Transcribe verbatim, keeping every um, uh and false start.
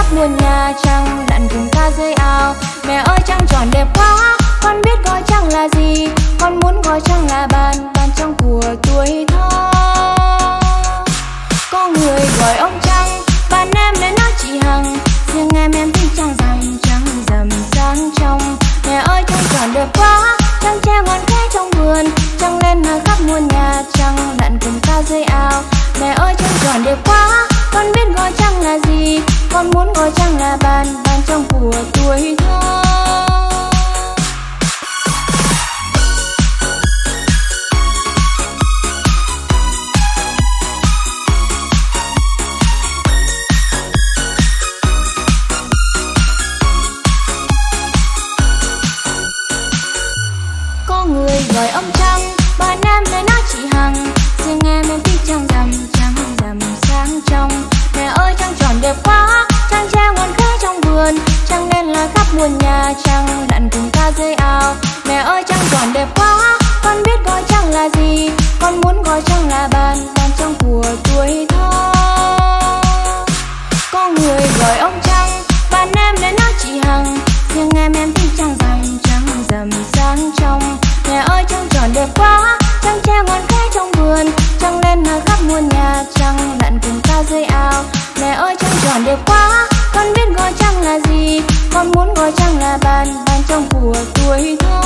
khắp muôn nhà trăng lặn cùng ta dưới ao. Mẹ ơi trăng tròn đẹp quá, con biết gọi trăng là gì, con muốn gọi trăng là bạn, bạn trong của tuổi thơ. Có người gọi ông trăng, bạn em đến nói chị Hằng, riêng em em thích trăng rằm, trăng rằm sáng trong. Mẹ ơi trăng tròn đẹp quá, trăng tre ngọn khẽ trong vườn, trăng lên khắp muôn nhà trăng lặn cùng ta dưới ao. Mẹ ơi trăng tròn đẹp quá, con biết gọi trăng là gì, con muốn gọi trăng là bạn, bạn trong của tuổi thơ. Có người gọi ông trăng, bạn em lại nói chị Hằng, riêng em em thích trăng rằm, trăng rằm sáng trong. Mẹ ơi trăng tròn đẹp quá, trăng tre ngọn khẽ trong vườn, trăng lên là khắp muôn nhà trăng lặn cùng ta dưới ao. Mẹ ơi trăng tròn đẹp quá, con biết gọi trăng là gì, con muốn gọi trăng là bạn, bạn trong của tuổi thơ. Có người gọi ông trăng, bạn em lại nói chị Hằng, riêng em em thích trăng rằm, trăng rằm sáng trong. Mẹ ơi trăng tròn đẹp quá, trăng tre ngọn khẽ trong vườn, trăng lên khắp muôn nhà trăng lặn cùng ta dưới ao. Mẹ ơi trăng tròn đẹp quá, con biết gọi trăng là gì, con muốn gọi trăng là bạn, bạn trong của tuổi thơ.